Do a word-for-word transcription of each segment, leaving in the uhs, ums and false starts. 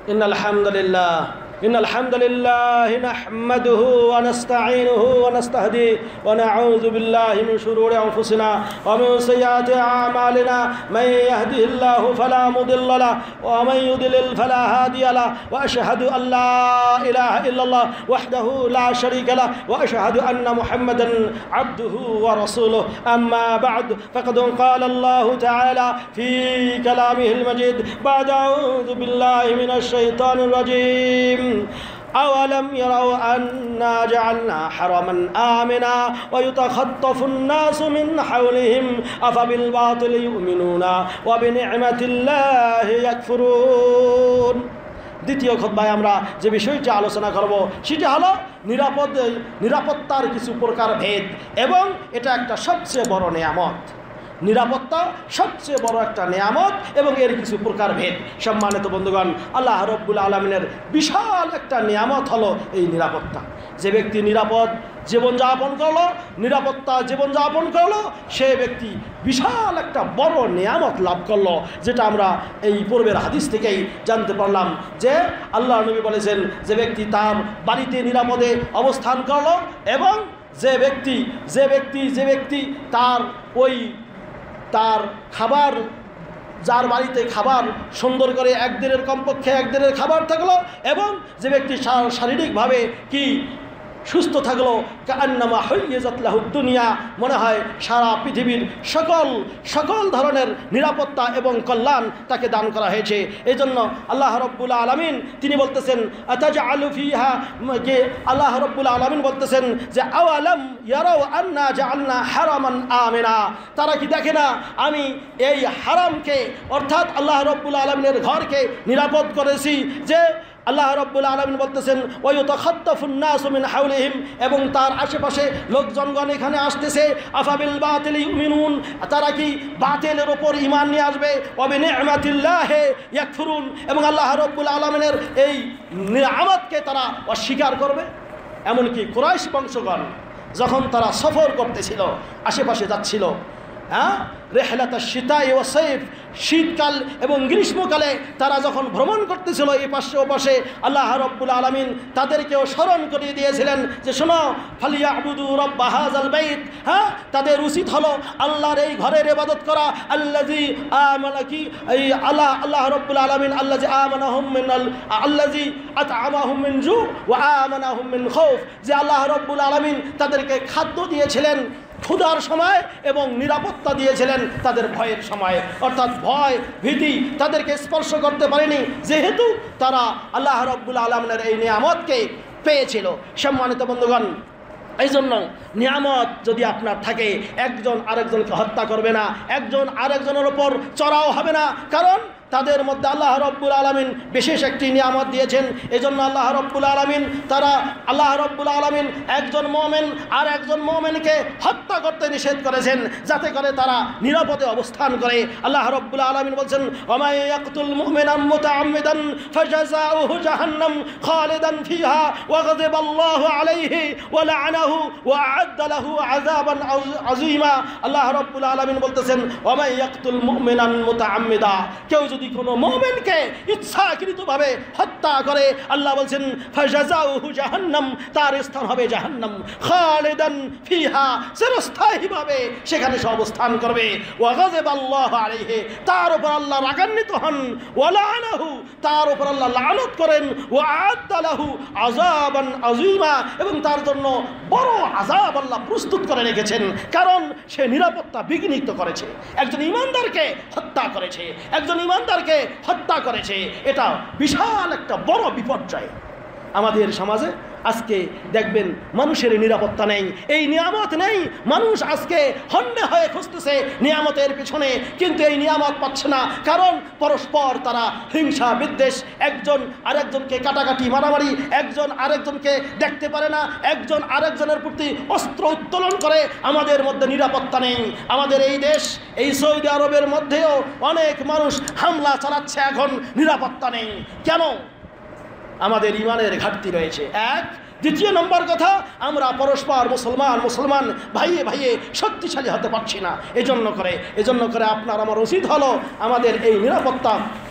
إن الحمد لله إن الحمد لله نحمده ونستعينه ونستهديه ونعوذ بالله من شرور أنفسنا ومن سيئات أعمالنا. من يهده الله فلا مضل له ومن يضلل فلا هادي له. وأشهد أن لا إله إلا الله وحده لا شريك له وأشهد أن محمدا عبده ورسوله. أما بعد فقد قال الله تعالى في كلامه المجيد بعد أعوذ بالله من الشيطان الرجيم أولم يروا أنا جعلنا حرما آمنا ويتخطف الناس من حولهم أفبالباطل يؤمنون وبنعمة الله يكفرون. দ্বিতীয় খুতবায় আমরা যে বিষয়টি আলোচনা করব সেটা হলো নিরাপদ নিরাপত্তার কিছু প্রকার ভেদ, এবং এটা একটা সবচেয়ে বড় নিয়ামত। নিরাপত্তা সবচেয়ে বড় একটা নিয়ামত এবং এর কিছু প্রকার ভেদ। সম্মানিত বন্ধুগণ, আল্লাহ রাব্বুল আলামিনের বিশাল একটা নিয়ামত হলো এই নিরাপত্তা। যে ব্যক্তি নিরাপদ জীবনযাপন করলো, নিরাপত্তা জীবনযাপন করলো, সে ব্যক্তি বিশাল একটা বড় নিয়ামত লাভ করলো, যেটা আমরা এই পূর্বের হাদিস থেকেই জানতে পারলাম যে আল্লাহ নবী বলেছেন, যে ব্যক্তি তার বাড়িতে নিরাপদে অবস্থান করলো এবং যে ব্যক্তি যে ব্যক্তি যে ব্যক্তি তার ওই তার খাবার, যার বাড়িতে খাবার সুন্দর করে একদিনের কমপক্ষে একদিনের খাবার থাকলো, এবং যে ব্যক্তি শারীরিকভাবে কি সুস্থ থাকলো, কান্নামা হাইয়াজাত লাহু দুনিয়া, মনে হয় সারা পৃথিবীর সকল সকল ধরনের নিরাপত্তা এবং কল্যাণ তাকে দান করা হয়েছে। এই জন্য আল্লাহ রাব্বুল আলামিন তিনি বলতেছেন, আতাজআলু ফিহা, যে আল্লাহ রাব্বুল আলামিন বলতেছেন যে আওয়ালাম ইয়ারাউ আন্না জাআলনা হারামান আমিনা, তারা কি দেখে না আমি এই হারামকে অর্থাৎ আল্লাহ রাব্বুল আলামিনের ঘরকে নিরাপদ করেছি। যে আল্লাহ রাব্বুল আলামিন বলতেছেন ওয়ায়ুতাখাত্তাফুন নাসু মিন হাওলিহিম, এবং তার আশেপাশে লোকজনগণ এখানে আসতেছে, আফাবিল বাতিল ইউমিনুন, তারা কি বাতিলের ওপর ঈমান নিয়ে আসবে, ওয়া বিনি'মাতিল্লাহি ইয়াকফুরুন, এবং আল্লাহ রাব্বুল আলামিনের এই নিয়ামতকে তারা অস্বীকার করবে। এমনকি কুরাইশ বংশগণ যখন তারা সফর করতেছিল, আশেপাশে যাচ্ছিল, হ্যাঁ রেহলাতা শীতায় ও সৈফ, শীতকাল এবং গ্রীষ্মকালে তারা যখন ভ্রমণ করতেছিল এই পাশে ও পাশে, আল্লাহ রাব্বুল আলামিন তাদেরকেও স্মরণ করিয়ে দিয়েছিলেন যে শোনো, ফালিয়াবুদু রাব্ব হাযাল বাইত, হ্যাঁ তাদের উচিত হলো আল্লাহর এই ঘরের ইবাদত করা, আল্লাযী আমানা কি এই আল্লাহ আল্লাহ রাব্বুল আলামিন আল্লাযী আমানাহুম মিনাল আল্লাযী আত'আমাহুম মিন জু ওয়া আমানাহুম মিন খাউফ, যে আল্লাহ রাব্বুল আলামিন তাদেরকে খাদ্য দিয়েছিলেন ক্ষুধার সময় এবং নিরাপত্তা দিয়েছিলেন তাদের ভয়ের সময়, অর্থাৎ ভয় ভীতি তাদেরকে স্পর্শ করতে পারেনি, যেহেতু তারা আল্লাহ রাব্বুল আলামিনের এই নিয়ামতকে পেয়েছিল। সম্মানিত বন্ধুগণ, এই জন্য নিয়ামত যদি আপনার থাকে, একজন আরেকজনকে হত্যা করবে না, একজন আরেকজনের ওপর চড়াও হবে না, কারণ তাদের মধ্যে আল্লাহ রাব্বুল আলামিন বিশেষ একটি নিয়ামত দিয়েছেন। এজন্য আল্লাহ রাব্বুল আলামিন তারা আল্লাহ রাব্বুল আলামিন একজন মুমিন আর একজন মুমিনকে হত্যা করতে নিষেধ করেছেন, যাতে করে তারা নিরাপদে অবস্থান করে। আল্লাহ রাব্বুল আলামিন বলেন, ওয়া মান ইয়াকতুল মুমিনান মুতাআম্মিদান ফাজাযাউহু জাহান্নাম খালিদান ফিহা ওয়া গাযিবাল্লাহু আলাইহি ওয়া লা'নাহু ওয়া আ'আদ্দা লাহু আযাবান আযীমা। আল্লাহ রাব্বুল আলামিন বলতেছেন, ওয়া মান ইয়াকতুল মুমিনান মুতাআম্মিদা, কেউ যদি কোনো মুমিনকে ইচ্ছাকৃতভাবে হত্যা করে, আল্লাহ বলছেন ফাজাযাউহু জাহান্নাম, তার স্থান হবে জাহান্নাম, খালিদান ফিহা, চিরস্থায়ীভাবে সেখানে সে অবস্থান করবে, ওয়া গাযিবাল্লাহু আলাইহি, তার উপর আল্লাহ রাগান্বিত হন, ওয়া লা'নাহু, তার উপর আল্লাহ লানত করেন, ওয়া আ'আদ্দা লাহু আযাবান আযীমা, এবং তার জন্য বড় আযাব আল্লাহ প্রস্তুত করে রেখেছেন, কারণ সে নিরাপত্তা বিঘ্নিত করেছে, একজন ঈমানদারকে হত্যা করেছে, একজন ঈমানদারকে হত্যা করেছে। এটা বিশাল একটা বড় বিপর্যয়। আমাদের সমাজে আজকে দেখবেন মানুষের নিরাপত্তা নেই, এই নিয়ামত নেই, মানুষ আজকে হন্যে হয়ে খুঁজতেছে নিয়ামতের পিছনে, কিন্তু এই নিয়ামত পাচ্ছে না, কারণ পরস্পর তারা হিংসা বিদ্বেষ, একজন আরেকজনকে কাটাকাটি মারামারি, একজন আরেকজনকে দেখতে পারে না, একজন আরেকজনের প্রতি অস্ত্র উত্তোলন করে। আমাদের মধ্যে নিরাপত্তা নেই। আমাদের এই দেশ, এই সৌদি আরবের মধ্যেও অনেক মানুষ হামলা চালাচ্ছে, এখন নিরাপত্তা নেই। কেন? আমাদের ইমানের ঘাটতি রয়েছে, এক। দ্বিতীয় নম্বর কথা, আমরা পরস্পর মুসলমান মুসলমান ভাইয়ে ভাইয়ে শক্তিশালী হতে পারছি না। এজন্য করে এজন্য করে আপনার আমার উচিত হলো আমাদের এই নিরাপত্তা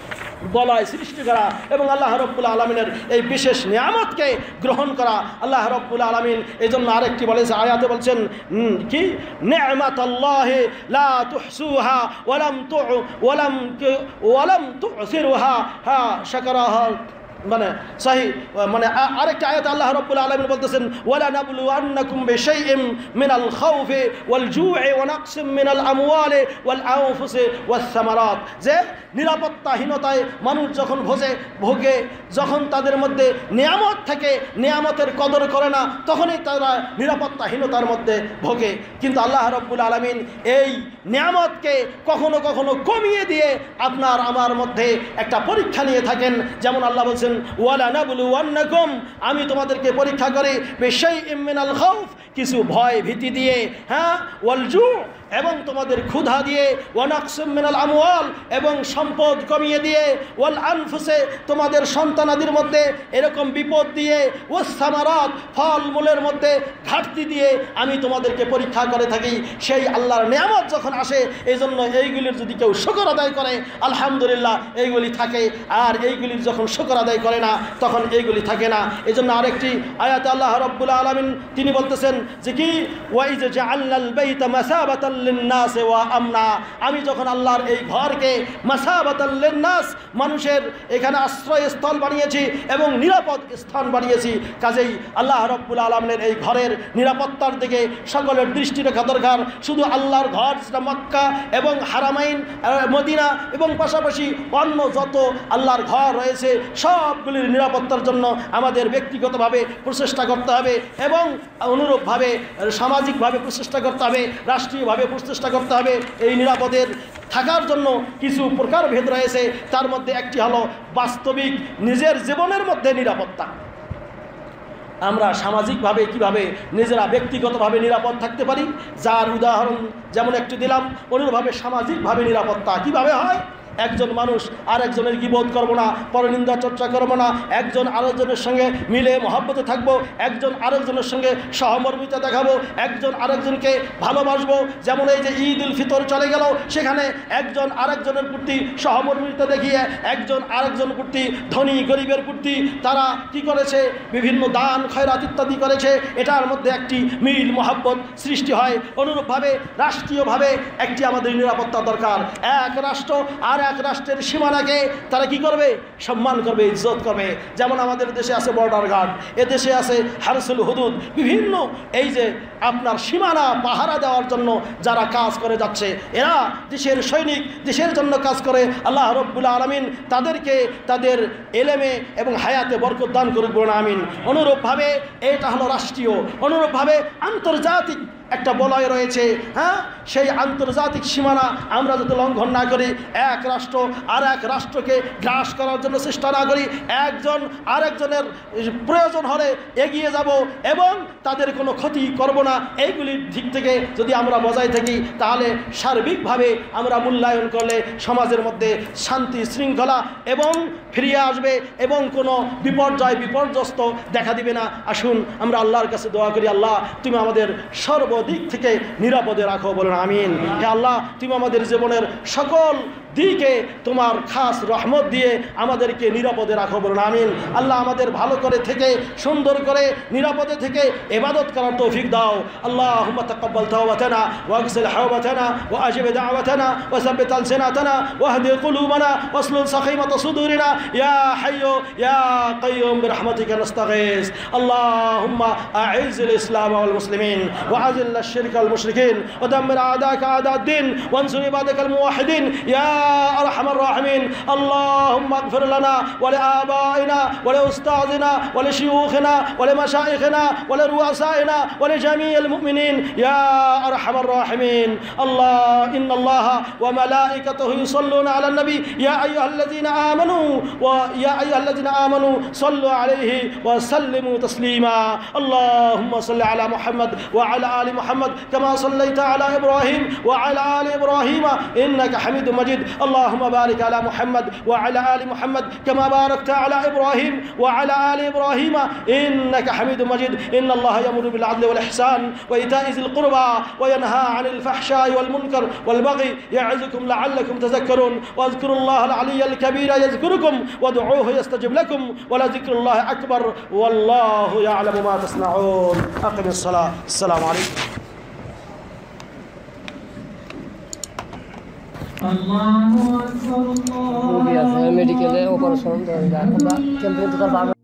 বলয় সৃষ্টি করা এবং আল্লাহ রাব্বুল আলামিনের এই বিশেষ নিয়ামতকে গ্রহণ করা। আল্লাহ রাব্বুল আলামিন এই জন্য আরেকটি বলেছে, আয়াতে বলছেন কি, নি'মাতাল্লাহি লা তুহসুহা ওয়ালাম তু ওয়ালাম ওয়ালাম তুসিরুহা হা শাকারাহা, মানে সহি মানে আরেকটা আয়াতে আল্লাহ রাব্বুল আলামিন বলতেছেন, ওয়ালা নাবলুওয়ান্নাকুম বিশাইইম মিনাল খাউফি ওয়াল জু'i ওয়া নাকসিম মিনাল আমওয়ালি ওয়াল আনফুসি ওয়াস সামারাত, যে নিরাপত্তাহীনতায় মানুষ যখন ভোগে ভোগে যখন তাদের মধ্যে নিয়ামত থাকে, নিয়ামতের কদর করে না, তখনই তারা নিরাপত্তাহীনতার মধ্যে ভোগে। কিন্তু আল্লাহ রাব্বুল আলামিন এই নিয়ামতকে কখনো কখনো কমিয়ে দিয়ে আপনার আমার মধ্যে একটা পরীক্ষা নিয়ে থাকেন। যেমন আল্লাহ বলছেন, ওয়ালা নাবলুওয়ান্নাকুম, আমি তোমাদেরকে পরীক্ষা করি বিশাইইম মিনাল খাউফ, কিছু ভয় ভীতি দিয়ে, হ্যাঁ, ওয়াল জু', এবং তোমাদের ক্ষুধা দিয়ে, ওয়া নাকসিম মিনাল আমওয়াল, এবং সম্পদ কমিয়ে দিয়ে, ওয়াল আনফুসে, তোমাদের সন্তানাদির মধ্যে এরকম বিপদ দিয়ে, ওয়াস সামারাত, ফলমূলের মধ্যে ঘাটতি দিয়ে আমি তোমাদেরকে পরীক্ষা করে থাকি। সেই আল্লাহর নিয়ামত যখন আসে, এই জন্য এইগুলির যদি কেউ শুকর আদায় করে আলহামদুলিল্লাহ এইগুলি থাকে, আর এইগুলির যখন শুকর আদায় করে না তখন এইগুলি থাকে না। এই জন্য আরেকটি আয়াতে আল্লাহ রাব্বুল আলামিন তিনি বলতেছেন যে কি, ওয়াইজ জাআলনাল বাইতা মাসাবাতাল লিন-নাস ওয়া আমনা, আমি যখন আল্লাহর এই ঘরকে মাসাবাতাল লিন-নাস, মানুষের এখানে আশ্রয়স্থল বানিয়েছি এবং নিরাপদ স্থান বানিয়েছি, কাজেই আল্লাহ রাব্বুল আলামিনের এই ঘরের নিরাপত্তার দিকে সকলের দৃষ্টি রাখা দরকার। শুধু আল্লাহর ঘর যেটা মক্কা এবং হারামাইন মদিনা এবং পাশাপাশি অন্য যত আল্লাহর ঘর রয়েছে সবগুলির নিরাপত্তার জন্য আমাদের ব্যক্তিগতভাবে প্রচেষ্টা করতে হবে এবং অনুরূপভাবে সামাজিকভাবে প্রচেষ্টা করতে হবে, রাষ্ট্রীয়ভাবে প্রচেষ্টা করতে হবে। এই নিরাপদের থাকার জন্য কিছু প্রকারভেদ রয়েছে, তার মধ্যে একটি হলো বাস্তবিক নিজের জীবনের মধ্যে নিরাপত্তা। আমরা সামাজিকভাবে কিভাবে নিজেরা ব্যক্তিগতভাবে নিরাপদ থাকতে পারি, যার উদাহরণ যেমন একটু দিলাম, অনুরূপভাবে সামাজিকভাবে নিরাপত্তা কিভাবে হয়। একজন মানুষ আরেকজনের গীবত করব না, পরনিন্দা চর্চা করব না, একজন আরেকজনের সঙ্গে মিলে মহব্বতে থাকবো, একজন আরেকজনের সঙ্গে সহমর্মিতা দেখাবো, একজন আরেকজনকে ভালোবাসবো। যেমন এই যে ঈদ উল ফিতর চলে গেল, সেখানে একজন আরেকজনের প্রতি সহমর্মিতা দেখিয়ে একজন আরেকজনের প্রতি, ধনী গরিবের প্রতি তারা কি করেছে, বিভিন্ন দান খয়রাত ইত্যাদি করেছে, এটার মধ্যে একটি মিল মহব্বত সৃষ্টি হয়। অনুরূপভাবে রাষ্ট্রীয়ভাবে একটি আমাদের নিরাপত্তা দরকার। এক রাষ্ট্র আর এক রাষ্ট্রের সীমানাকে তারা কি করবে, সম্মান করবে, ইজ্জত করবে। যেমন আমাদের দেশে আছে বর্ডার গার্ড, এ দেশে আছে হারসুল হুদুদ, বিভিন্ন এই যে আপনার সীমানা পাহারা দেওয়ার জন্য যারা কাজ করে যাচ্ছে, এরা দেশের সৈনিক, দেশের জন্য কাজ করে। আল্লাহ রাব্বুল আলামিন তাদেরকে তাদের এলেমে এবং হায়াতে বরকত দান করুক, বলুন আমিন। অনুরূপভাবে এটা হলো রাষ্ট্রীয়। অনুরূপভাবে আন্তর্জাতিক একটা বলয় রয়েছে, হ্যাঁ, সেই আন্তর্জাতিক সীমানা আমরা যাতে লঙ্ঘন না করি, এক রাষ্ট্র আর এক রাষ্ট্রকে গ্রাস করার জন্য চেষ্টা না করি, একজন আরেকজনের প্রয়োজন হলে এগিয়ে যাব এবং তাদের কোনো ক্ষতি করব না, এইগুলির দিক থেকে যদি আমরা বজায় থাকি তাহলে সার্বিকভাবে আমরা মূল্যায়ন করলে সমাজের মধ্যে শান্তি শৃঙ্খলা এবং ফিরিয়ে আসবে এবং কোনো বিপর্যয় বিপর্যস্ত দেখা দিবে না। আসুন আমরা আল্লাহর কাছে দোয়া করি, আল্লাহ তুমি আমাদের সর্ব দিক থেকে নিরাপদে রাখো, বলুন আমিন। হে আল্লাহ, তুমি আমাদের জীবনের সকল দিকে তোমার খাস রহমত দিয়ে আমাদেরকে নিরাপদে রাখো, বলুন আমিন। আল্লাহ আমাদের ভালো করে থেকে সুন্দর করে নিরাপদে থেকে ইবাদত করার তৌফিক দাও। আল্লাহুম্মা তাকাব্বাল তাওবাতানা ওয়াগসিল হাওবাতানা ওয়াজিব দাওয়াতানা ওয়াসাব্বিত আলসিনাতানা ওয়াহদি কুলুবানা ওয়াসলুল সাখিমাতা সুদুরিনা ইয়া হাইয়্যু ইয়া কাইয়্যুম বিরহমাতিকা নাস্তাগীস। আল্লাহুম্মা আ'ইজ্জিল ইসলাম ওয়াল মুসলিমিন ওয়া'আযিল আশ-শিরকা ওয়াল মুশরিকিন ওয়াদাম্মির আ'দাকা আ'দা'দ-দ্বীন ওয়ানসুর ইবাদাকাল মুওয়াহহিদিন ইয়া আরহামার রাহিমিন। আল্লাহুম্মা ইগফির লানা ওয়া লিআবাইনা ওয়া লিউস্তাযিনা ওয়া লিশিয়ুখিনা ওয়া লিমাশায়িখিনা ওয়া লিরুআসাইনা ওয়া লিজামিইল মুমিনিন ইয়া আরহামার রাহিমিন। আল্লাহ ইন্নাল্লাহা ওয়া মালাইকাতাহু ইউসাল্লুনা আলান নবী ইয়া আইয়ুহাল্লাযীনা আমানু ওয়া ইয়া আইয়ুহাল্লাযীনা আমানু সাল্লু আলাইহি ওয়া সাল্লিমু তাসলিমা। আল্লাহুম্মা সাল্লি আলা মুহাম্মদ ওয়া আলা আলি মুহাম্মদ কামা সাল্লাইতা আলা ইব্রাহিম ওয়া আলা আলি ইব্রাহিম ইন্নাকা হামিদুম মাজিদ। اللهم بارك على محمد وعلى آل محمد كما باركت على إبراهيم وعلى آل إبراهيم إنك حميد مجيد. إن الله يأمر بالعدل والإحسان وإيتاء ذي القربى وينهى عن الفحشاء والمنكر والبغي يعظكم لعلكم تذكرون. واذكروا الله العلي الكبير يذكركم وادعوه يستجب لكم ولذكر الله أكبر والله يعلم ما تصنعون. أقم الصلاة. السلام عليكم. মেডিকেলে অপারেশন